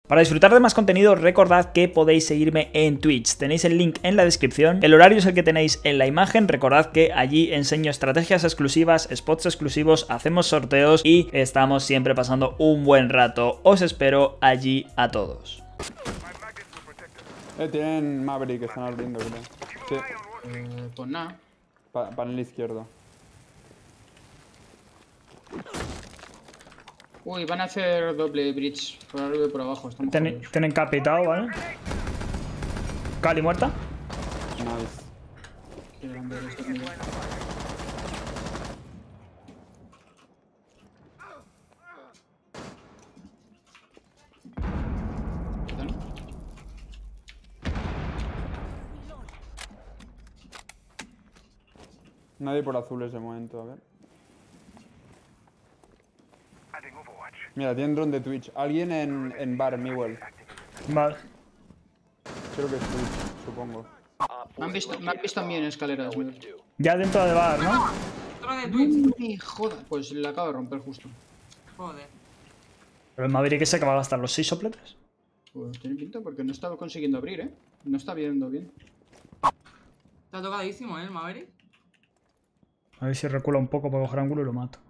Para disfrutar de más contenido, recordad que podéis seguirme en Twitch. Tenéis el link en la descripción. El horario es el que tenéis en la imagen. Recordad que allí enseño estrategias exclusivas, spots exclusivos, hacemos sorteos y estamos siempre pasando un buen rato. Os espero allí a todos. Tienen Maverick que están abriendo, creo. Sí. Pues nada. Panel izquierdo. Uy, van a hacer doble bridge. Por arriba y por abajo. Estamos jodidos. Tienen capitado, ¿vale? Cali muerta. Nice. Qué grande eres, amigo. Nadie por azules de momento, a ver. Mira, tienen drone de Twitch. Alguien en bar, Miguel. Vale. Creo que es Twitch, supongo. Me han visto a mí en escaleras. Ya dentro de bar, ¿no? Otro de Twitch. No me joda. Pues la acabo de romper justo. Joder. Pero el Maverick ese que va a gastar los 6 sopletes. Pues tiene pinta porque no estaba consiguiendo abrir, ¿eh? No está viendo bien. Te ha tocadísimo, ¿eh, el Maverick? A ver si recula un poco para coger ángulo y lo mato.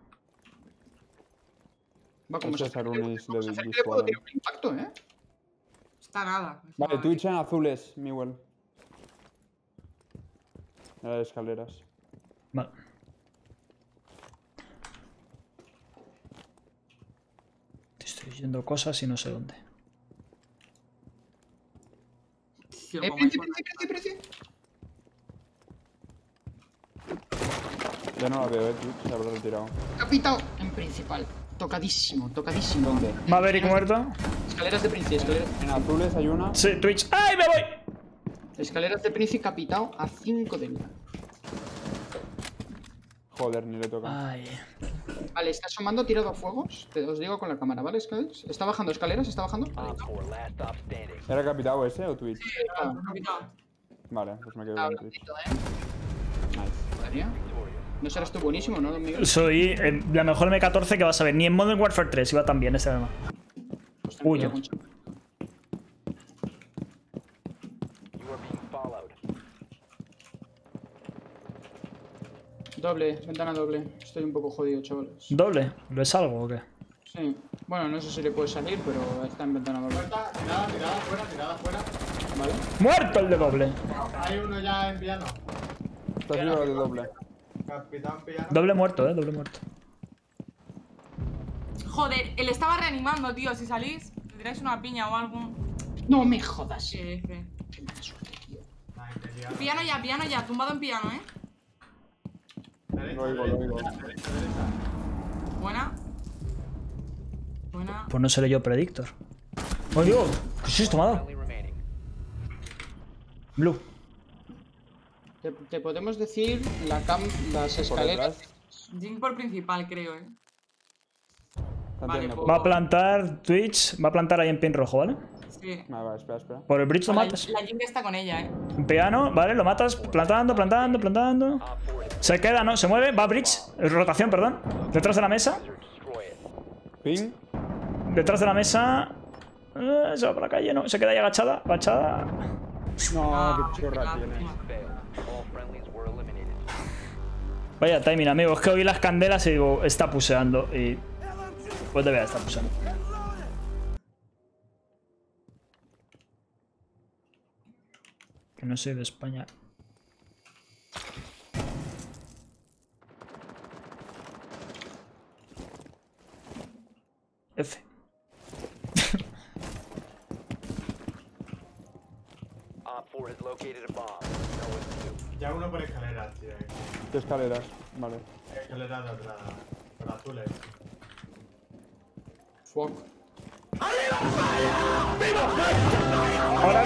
Va como Eso se es Arunis de le puedo Discord. tirar un impacto, ¿eh? Está nada. Vale, Twitch en azules, Miguel. En las escaleras. Vale. Te estoy diciendo cosas y no sé dónde. Tío, como Preci. Ya no la veo, Twitch, se habrá retirado. Capitao en principal. Tocadísimo. ¿Dónde? Maverick muerto. Escaleras de Princi, escaleras. En azules hay una. Sí, Twitch. ¡Ay, me voy! Escaleras de Princi capitao a 5 de vida. Joder, ni le toca. Ay. Vale, está asomando, tirado a fuegos. Os digo con la cámara, ¿vale? Está bajando escaleras, está bajando. ¿Era capitado ese o Twitch? capitán. Vale, pues me quedo Ah, con Twitch. blandito, ¿eh? Nice. ¿Estaría? No serás tú buenísimo, ¿no, don Miguel? Soy la mejor M14 que vas a ver. Ni en Modern Warfare 3 iba tan bien ese arma. Pues ten Uy, cuidado, yo. Concha. Doble, ventana doble. Estoy un poco jodido, chavales. ¿Doble? ¿Lo es algo o qué? Sí. Bueno, no sé si le puede salir, pero está en ventana doble. Tirada fuera. Vale. ¡Muerto el de doble! Hay uno ya en piano. Está arriba de doble. Capitán piano. Doble muerto, doble muerto. Joder, él estaba reanimando, tío. Si salís, le tiráis una piña o algo. No me jodas. Qué F. Qué mala suerte, tío. Piano ya. Tumbado en piano, ¿eh? Lo oigo. Buena. Buena. Pues no seré yo Predictor. ¡Oh, Dios! ¿Qué es esto, me ha dado? Blue. Te podemos decir las Por escaleras. detrás. Jink por principal, creo, ¿eh? Está Vale, tirando pues- Va a plantar Twitch. Va a plantar ahí en pin rojo, ¿vale? Sí. Vale, espera. Por el bridge lo La matas. Jink está con ella, ¿eh? En piano, ¿vale? Lo matas plantando. Se queda, ¿no? Se mueve. Va a bridge. Rotación, perdón. Detrás de la mesa. Ping. Detrás de la mesa. Se va por la calle, ¿no? Se queda ahí agachada. No, qué chorra lástima. tiene. Vaya timing, amigo. Es que oí las candelas y digo, está puseando. Y pues debe estar puseando. Que no soy de España. F. Ya uno por escaleras, tío. ¿Qué escaleras? Vale. Escaleras de atrás. Por azules. Fuck. Ahora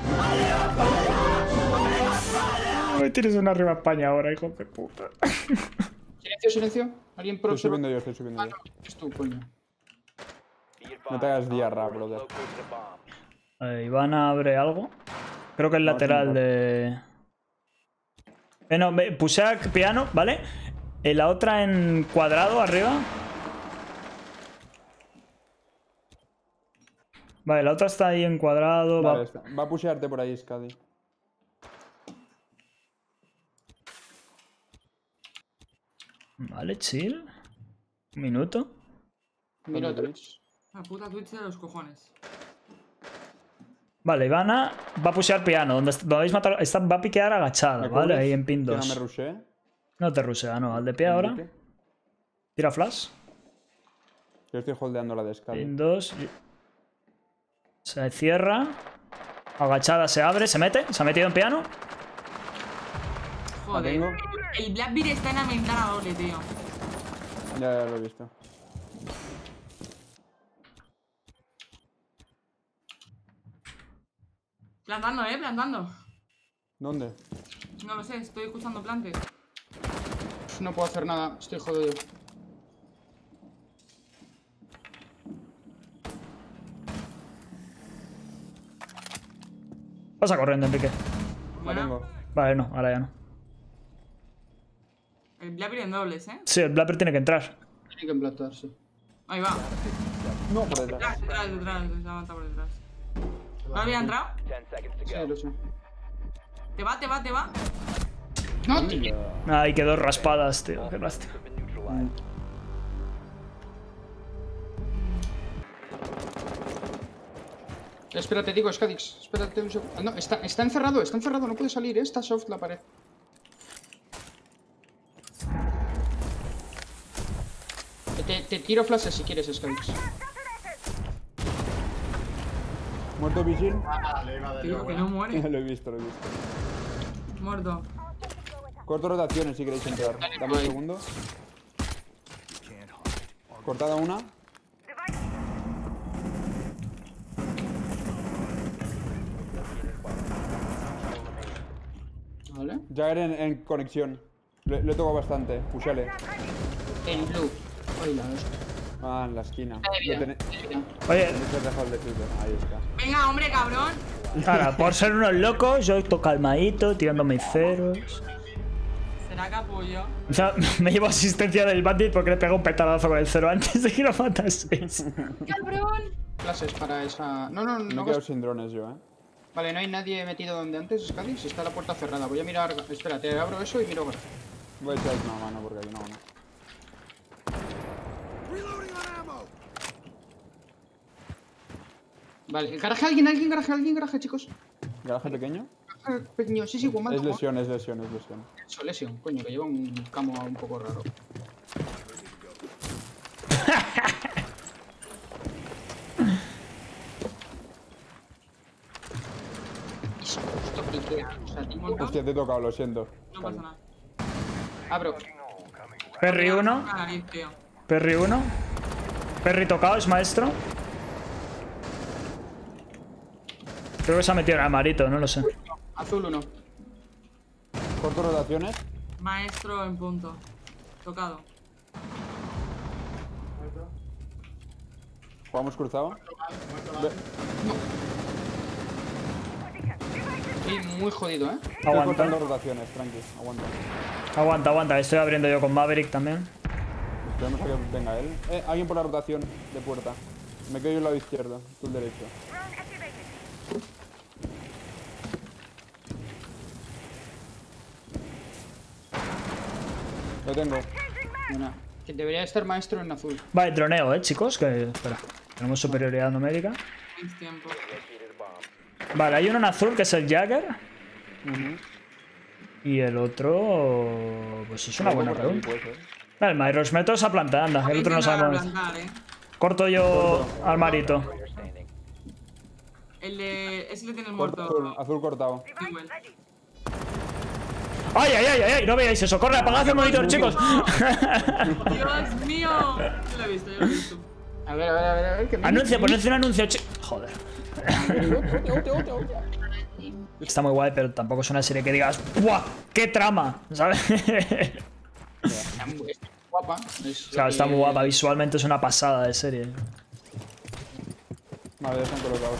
no. Me tienes una arriba España ahora, hijo de puta. Silencio. ¿Alguien pro? Estoy subiendo yo. Es tu coño. No te hagas diarra, brother. Ivana abre algo. Creo que el lateral de... no, puse a piano, ¿vale? La otra en cuadrado arriba. Vale, la otra está ahí encuadrado. Vale, Va... está. Va a pushearte por ahí, Scadi. Vale, chill. Un minuto. Miro Twitch. La puta Twitch de los cojones. Vale, Ivana va a pushear piano. Donde habéis matado. Esta va a piquear agachada, ¿Me ¿vale? cubres? Ahí en pin Que 2. no me rushee. No te rusea, no. Al de pie ahora. Tira flash. Yo estoy holdeando la de Scadi. Pin 2. Se cierra. Agachada se abre, se mete. Se ha metido en piano. La Joder. tengo. El Blackbeard está en la ventana doble, tío. Ya lo he visto. Plantando, plantando. ¿Dónde? No lo sé, estoy escuchando plantes. No puedo hacer nada, estoy jodido. Pasa corriendo, Enrique. La Bueno, tengo. Vale, no, ahora ya no. el Blackbeard en dobles, Sí, el Blapper tiene que entrar. Tiene que implantar, sí. Ahí va. No, por detrás. Detrás, se aguanta por detrás. ¿No había entrado? Sí, lo sé. Te va. ¡No, tío! Ay, quedó raspadas, tío. Qué lástima. Espera, te digo, Skadix. Espérate un segundo. No, está encerrado, no puede salir, Está soft la pared. Te tiro flashes si quieres, Skadix. ¿Muerto Vigil? Le iba de Tío, nuevo. que no muere. Lo he visto, lo he visto. Muerto. Corto rotaciones si queréis entrar. Dame un segundo. Cortada una. ¿Vale? Jagger en conexión. Le he tocado bastante. Pushale. En blue. Ahí la ves. Ah, en la esquina. Mira, Lo tenéis Oye, dejado el de Twitter. Ahí está. Venga, hombre, cabrón. ahora, por ser unos locos, yo estoy calmadito, tirando mis ceros. Será capullo. O sea, me llevo asistencia del bandit porque le pego un petadazo con el cero antes de que lo mataseis. ¡Cabrón! Flashes para esa... No, Me he no. quedado sin drones yo, Vale, no hay nadie metido donde antes, Skadix. Está la puerta cerrada. Voy a mirar... Espérate, abro eso y miro garaje. Voy a echar una mano porque hay una mano. Vale, garaje, alguien, chicos. ¿Garaje pequeño? Garaje pequeño, sí, Guaman. Es lesión. Eso, lesión, coño, que lleva un camo un poco raro. Eso, justo piquea, o sea, tipo... Hostia, te he tocado, lo siento. No pasa nada. Abro. Perry 1. Una nariz, tío. Perry 1. Perry tocado, es maestro. Creo que se ha metido en armarito, no lo sé. Azul 1. Corto rotaciones. Maestro en punto. Tocado. Jugamos cruzado. Estoy muy jodido, Estoy Aguanta. cortando rotaciones, tranqui. Aguanta. Aguanta, estoy abriendo yo con Maverick también. Esperemos a que venga él. Alguien por la rotación de puerta. Me quedo yo al lado izquierdo, tú el derecho. Lo tengo. Una. Que debería estar maestro en azul. Vale, droneo, chicos, que... Espera, tenemos superioridad numérica. Tienes tiempo. Vale, hay uno en azul que es el Jagger. Y el otro... Pues es una buena Por aquí, pregunta. puede ser. Vale, el Myros Metos a plantar, anda. El otro no sabemos. Plantar, Corto yo al marito. El de... Ese le tiene el Corto muerto. azul cortado. Igual. ¡Ay, ay, ay, ay! No veáis eso. Corre, apagad el monitor, chicos. ¡Dios mío! Yo lo he visto. A ver, que me... Anuncio, ponedse un anuncio, Joder. Está muy guay, pero tampoco es una serie que digas ¡buah! ¡Qué trama! ¿Sabes? Está muy guapa. Claro, está muy guapa. Visualmente es una pasada de serie. Vale, ya están colocados.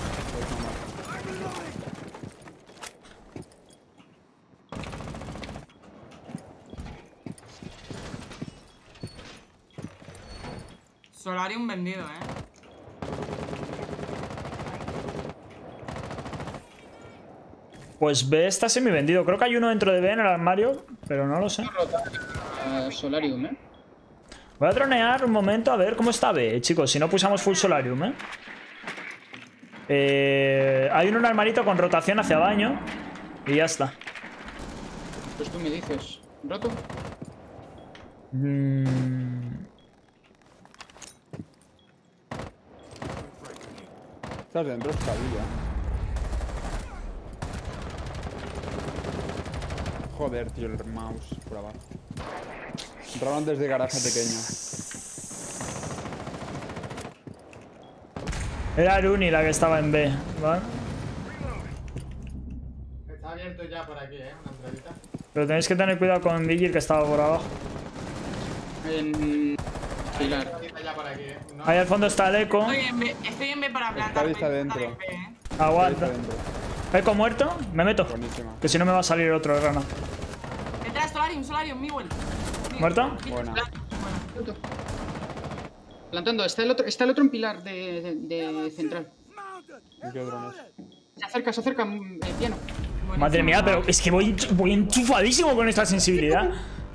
Solarium vendido, Pues B está semi vendido. Creo que hay uno dentro de B en el armario, pero no lo sé. Solarium, Voy a dronear un momento a ver cómo está B, chicos. Si no pusamos full Solarium, hay un armarito con rotación hacia baño. Y ya está. Pues tú me dices. ¿Roto? Estás dentro, escabilla. Joder, tío, el mouse por abajo. Round desde garaje pequeño. Era Aruni la que estaba en B, ¿vale? Está abierto ya por aquí, una entradita. Pero tenéis que tener cuidado con Vigil que estaba por abajo. En... Pilar. Entradita ya por aquí, No, Ahí al fondo está el eco. Estoy en B para plantar. está dentro. Aguanta. Eco muerto, me meto. Buenísima. Que si no me va a salir otro rana. Detrás, Solarium, Miguel. ¿Muerto? Buena. Plantando. Está el otro en pilar de central. ¿Y qué drones? Se acerca, piano. Madre mía, pero es que voy enchufadísimo con esta sensibilidad.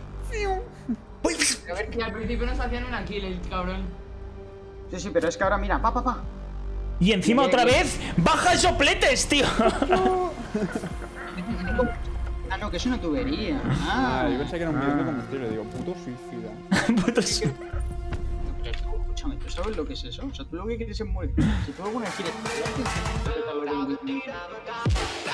A ver, que al principio nos hacían una kill, el cabrón. Sí, pero es que ahora mira, pa. Y encima otra vez, baja sopletes, tío. Ah, no, que es una tubería. Yo pensé que era un bidón de combustible. Digo, puto suicida. Putos. Escúchame, ¿tú sabes lo que es eso? O sea, tú lo que quieres es morir. Si tú alguna vez quieres...